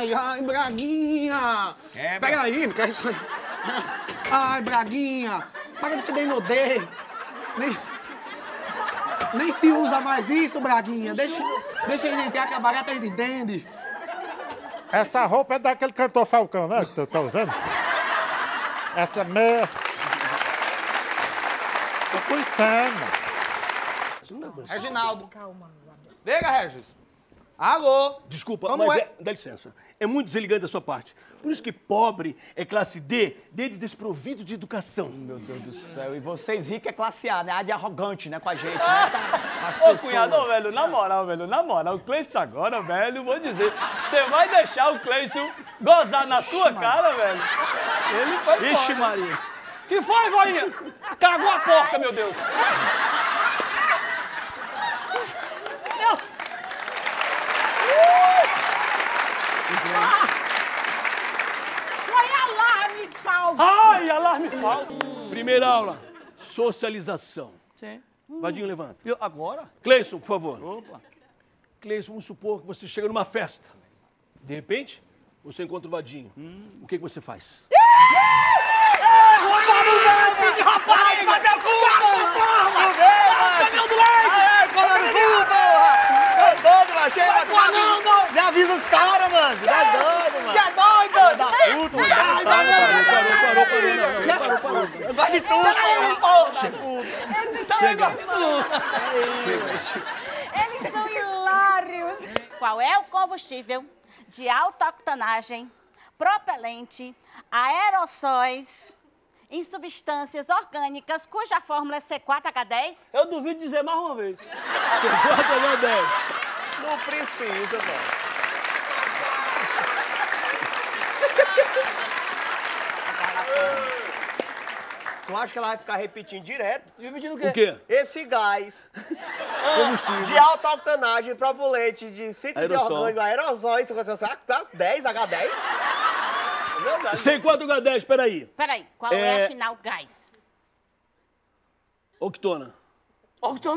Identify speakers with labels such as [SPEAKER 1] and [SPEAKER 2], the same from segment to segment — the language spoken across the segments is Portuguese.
[SPEAKER 1] ai, Braguinha. Pega aí, não quer isso aí. Ai, Braguinha. Para de ser bem modelo. Nem se usa mais isso, Braguinha. Deixa ele entrar que a barata a gente entende.
[SPEAKER 2] Essa roupa é daquele cantor Falcão, né? Que tu tá usando? Essa meia... Tô pensando.
[SPEAKER 1] Reginaldo. Calma. Diga, Regis. Alô?
[SPEAKER 3] Desculpa,
[SPEAKER 1] Como
[SPEAKER 3] mas
[SPEAKER 1] é?
[SPEAKER 3] dá licença. É muito deselegante da sua parte. Por isso que pobre é classe D, deles desprovido de educação.
[SPEAKER 4] Meu Deus do céu, e vocês ricos é classe A, né? A de arrogante, né, com a gente, né?
[SPEAKER 5] Ô, cunhado, velho, na moral, o Cleison agora, velho, vou dizer, você vai deixar o Cleison gozar na sua cara, velho? Ele foi
[SPEAKER 4] Ixi,
[SPEAKER 5] foda.
[SPEAKER 4] Maria.
[SPEAKER 5] Que foi, voinha? Cagou a porca, meu Deus.
[SPEAKER 6] Foi alarme falso.
[SPEAKER 5] Ai, alarme falso. Primeira aula, socialização.
[SPEAKER 6] Sim.
[SPEAKER 5] Vadinho, levanta.
[SPEAKER 6] Agora?
[SPEAKER 5] Cleison, por favor.
[SPEAKER 6] Opa.
[SPEAKER 5] Cleison, vamos supor que você chega numa festa. De repente, você encontra o Vadinho. O que você faz?
[SPEAKER 6] Roubaram o meu, filho de rapaz! Cadê o cu, porra? Cadê o do leite?
[SPEAKER 4] Ai, como no cu, porra! Tá doido, mano? Chega,
[SPEAKER 6] Não.
[SPEAKER 4] já avisa os caras, mano. Tá doido, mano.
[SPEAKER 6] Você é doido?
[SPEAKER 4] Da puta, mano.
[SPEAKER 5] Parou.
[SPEAKER 4] Eu gosto de tudo,
[SPEAKER 6] Peraí,
[SPEAKER 4] porra.
[SPEAKER 6] porra.
[SPEAKER 5] Chega.
[SPEAKER 7] Eles são hilários. Qual é o combustível de alta octanagem, propelente, aerossóis em substâncias orgânicas cuja fórmula é C4H10?
[SPEAKER 5] Eu duvido dizer mais uma vez. C4H10.
[SPEAKER 4] Não precisa, mano. Tu acha que ela vai ficar repetindo direto?
[SPEAKER 5] Repetindo o quê?
[SPEAKER 4] Esse gás
[SPEAKER 5] Combustível.
[SPEAKER 4] de alta octanagem, propulente, de síntese
[SPEAKER 5] Aerossol.
[SPEAKER 4] orgânica, aerosóis, 10, H10?
[SPEAKER 5] É verdade. C4H10, peraí.
[SPEAKER 7] Peraí, qual é afinal gás?
[SPEAKER 5] Octona.
[SPEAKER 6] Octano.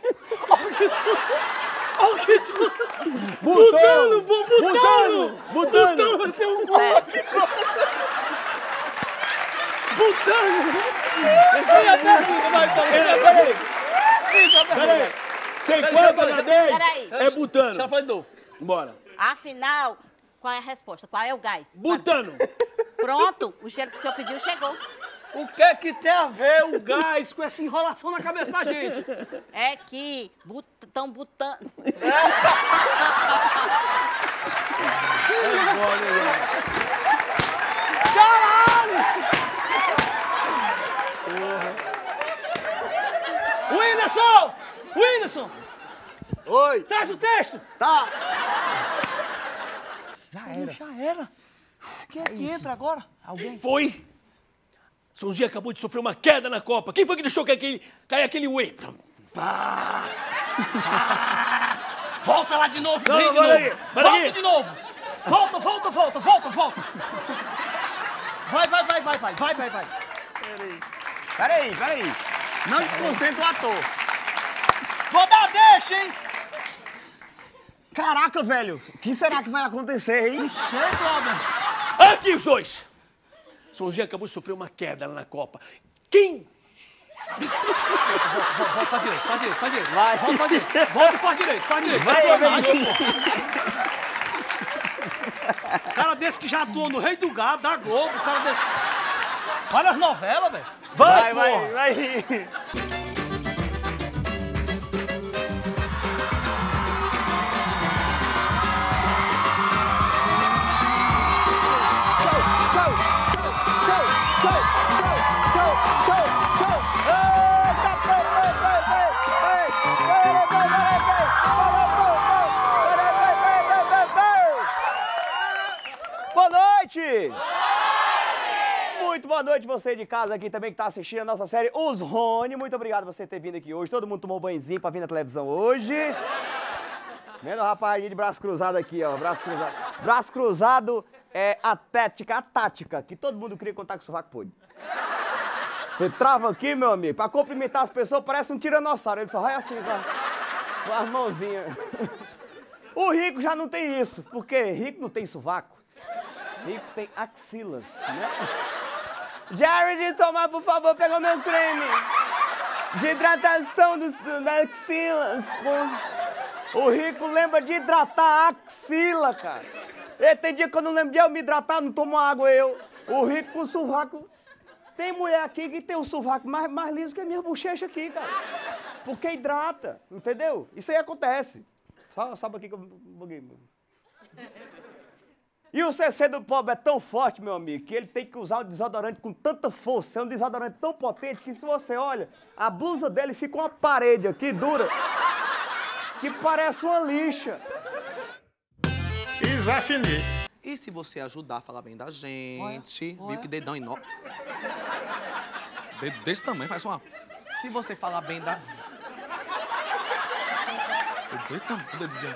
[SPEAKER 5] Butano. Essa é a pergunta, vai, então. Peraí. C4H10 é butano.
[SPEAKER 6] Já foi de novo.
[SPEAKER 5] Bora.
[SPEAKER 7] Afinal, qual é a resposta? Qual é o gás?
[SPEAKER 5] Butano.
[SPEAKER 7] Pronto, o cheiro que o senhor pediu chegou.
[SPEAKER 6] O que é que tem a ver o gás com essa enrolação na cabeça da gente?
[SPEAKER 7] É que estão botando...
[SPEAKER 6] Caralho! Whindersson!
[SPEAKER 4] Oi!
[SPEAKER 6] Traz o texto!
[SPEAKER 4] Tá!
[SPEAKER 6] Já era. Quem é que entra agora?
[SPEAKER 4] Alguém?
[SPEAKER 5] Foi. Sonzinho acabou de sofrer uma queda na Copa. Quem foi que deixou cair aquele whey?
[SPEAKER 6] Volta lá de novo,
[SPEAKER 5] Não,
[SPEAKER 6] vem de
[SPEAKER 5] vai
[SPEAKER 6] novo.
[SPEAKER 5] aí, vai
[SPEAKER 6] Volta
[SPEAKER 5] aí.
[SPEAKER 6] de novo. Volta. Vai.
[SPEAKER 4] Peraí. Não desconcentra o ator.
[SPEAKER 6] Vou dar deixa, hein?
[SPEAKER 4] Caraca, velho. O que será que vai acontecer, hein?
[SPEAKER 5] Aqui os dois. Sonzinho acabou de sofrer uma queda lá na Copa. Quem?
[SPEAKER 6] Volta pra direita.
[SPEAKER 4] Vai.
[SPEAKER 6] Volta pra direita.
[SPEAKER 4] Vem.
[SPEAKER 6] Cara desse que já atuou no Rei do Gado, da Globo, cara desse... Olha as novelas, velho.
[SPEAKER 5] Vai.
[SPEAKER 4] Vai. Boa noite! Muito boa noite você de casa aqui também que tá assistindo a nossa série Os Rony. Muito obrigado por você ter vindo aqui hoje. Todo mundo tomou banhozinho pra vir na televisão hoje. Vendo o rapaz ali de braço cruzado aqui, ó. Braço cruzado. Braço cruzado é a tática que todo mundo queria contar com o sovaco podre. Você trava aqui, meu amigo, pra cumprimentar as pessoas parece um tiranossauro. Ele só vai assim, com as mãozinhas. O rico já não tem isso, porque rico não tem sovaco. Rico tem axilas, né? Jared, toma, por favor, pega o meu creme de hidratação das axilas. O rico lembra de hidratar a axila, cara. E tem dia que eu não lembro de eu me hidratar, não tomo água, eu. O rico com sovaco. Tem mulher aqui que tem o sovaco mais liso que a minha bochecha aqui, cara. Porque hidrata, entendeu? Isso aí acontece. Sobe aqui que eu buguei. E o CC do pobre é tão forte, meu amigo, que ele tem que usar um desodorante com tanta força. É um desodorante tão potente que se você olha, a blusa dele fica uma parede aqui, dura, que parece uma lixa.
[SPEAKER 2] E Zé Fini.
[SPEAKER 1] E se você ajudar a falar bem da gente, viu que dedão enorme. Dedo desse tamanho, faz uma... Se você falar bem da... Dedo desse tamanho, dedo...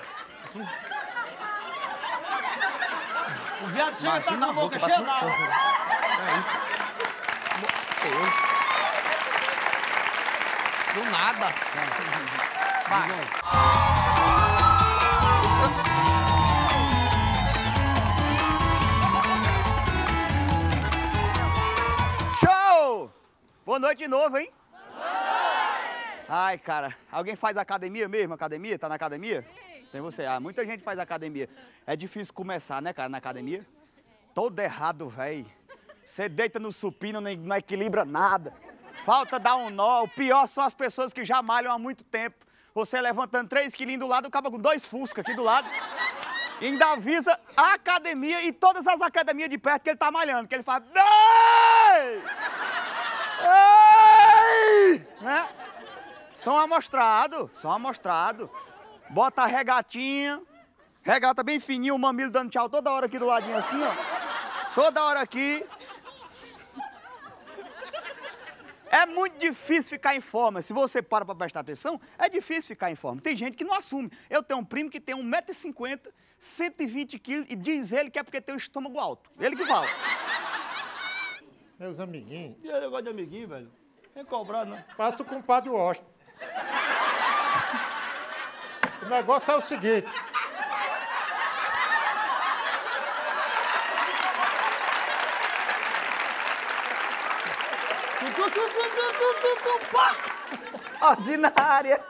[SPEAKER 6] O viado chega tá com a boca cheia d'água.
[SPEAKER 1] Deus. Do nada. Vai.
[SPEAKER 4] Show! Boa noite de novo, hein? Ai, cara, alguém faz academia mesmo? Academia? Tá na academia? Tem você. Ah, muita gente faz academia. É difícil começar, né, cara, na academia? Todo errado, velho. Você deita no supino, não equilibra nada. Falta dar um nó. O pior são as pessoas que já malham há muito tempo. Você levantando 3 quilinhos do lado, acaba com 2 Fusca aqui do lado. E ainda avisa a academia e todas as academias de perto que ele tá malhando. Que ele fala... Ei! Ei! Né? São amostrados. Bota a regatinha. Regata bem fininho, o mamilo dando tchau toda hora aqui do ladinho assim, ó. Toda hora aqui. É muito difícil ficar em forma. Se você para pra prestar atenção, é difícil ficar em forma. Tem gente que não assume. Eu tenho um primo que tem 1,50 m, 120 kg e diz ele que é porque tem o estômago alto. Ele que fala.
[SPEAKER 2] Meus amiguinhos.
[SPEAKER 5] E aí, negócio de amiguinho, velho? Não é cobrado, não.
[SPEAKER 2] Passa com o padre Washington. O negócio é o seguinte.
[SPEAKER 4] Ordinária.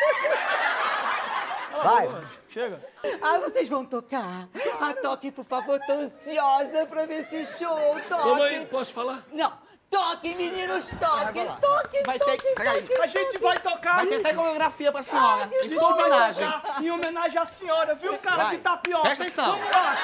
[SPEAKER 4] Vai.
[SPEAKER 5] Chega.
[SPEAKER 8] Ah, vocês vão tocar? Ah, toque, por favor, tô ansiosa pra ver esse show. Toque.
[SPEAKER 3] Mamãe, posso falar?
[SPEAKER 8] Não, toque, meninos, toque, toque,
[SPEAKER 1] Vai ter... Peraí.
[SPEAKER 5] A gente vai tocar.
[SPEAKER 1] Vai ter até coreografia pra senhora. Em sua homenagem.
[SPEAKER 5] Em homenagem à senhora, viu, cara,
[SPEAKER 1] Vai.
[SPEAKER 5] de tapioca.
[SPEAKER 1] Presta atenção.
[SPEAKER 5] Vamos lá.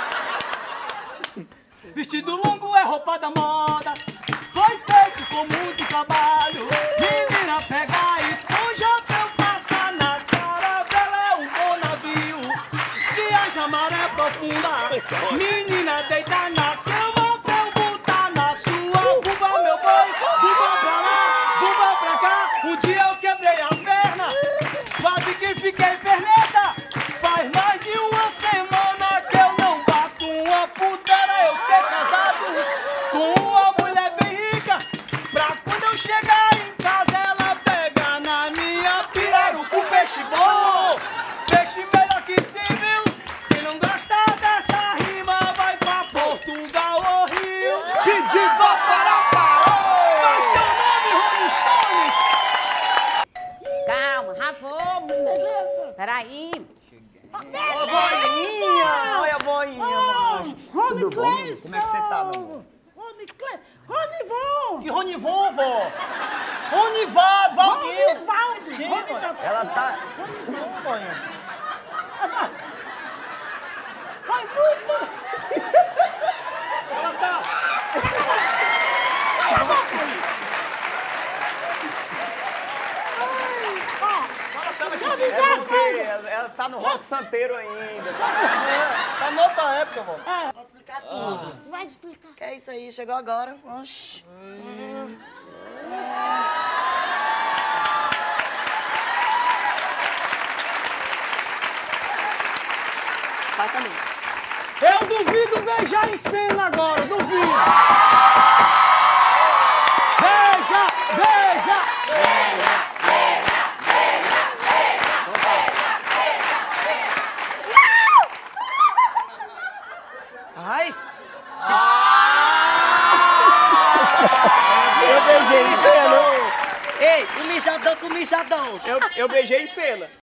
[SPEAKER 5] Vestido longo é roupa da moda. Foi feito com muito trabalho. Menina, pega a esponja pra eu passar na cara. Vela é um bom navio. Viaja maré profunda. Menina, deita na cama pra eu botar na sua buba, meu boi. Buba pra lá, buba pra cá. Um dia eu quebrei a perna. Quase que fiquei perneta. Faz mais de uma semana que eu não bato uma putera. Eu ser casado com uma mulher bem rica. Pra quando eu chegar em casa ela pega na minha pirarucu. Peixe bom, peixe melhor que civil. Quem não gosta dessa rima vai pra Portugal ou Rio.
[SPEAKER 4] Pedir pra parar.
[SPEAKER 5] Mas teu nome, Rolling Stones.
[SPEAKER 7] Calma, já vou, menina. Peraí.
[SPEAKER 4] Ô, voinha! Olha a voinha, macho. Tudo bom? Como é que você tá, meu amor?
[SPEAKER 5] Que Ronivon, vó? Ronivado, Valdir. Chega.
[SPEAKER 4] Ela tá...
[SPEAKER 5] Vai muito. Ela tá...
[SPEAKER 4] É porque ela tá no rock santeiro ainda.
[SPEAKER 5] Tá na outra época, vó.
[SPEAKER 8] Vou explicar tudo. Vai explicar. Que é isso aí, chegou agora. Oxi.
[SPEAKER 7] Vai também.
[SPEAKER 5] Eu duvido beijar em cena agora, duvido. Beija, beija.
[SPEAKER 8] Ai.
[SPEAKER 4] Eu beijei em cena.
[SPEAKER 8] Ei, o mijadão com o mijadão.
[SPEAKER 4] Eu beijei em cena.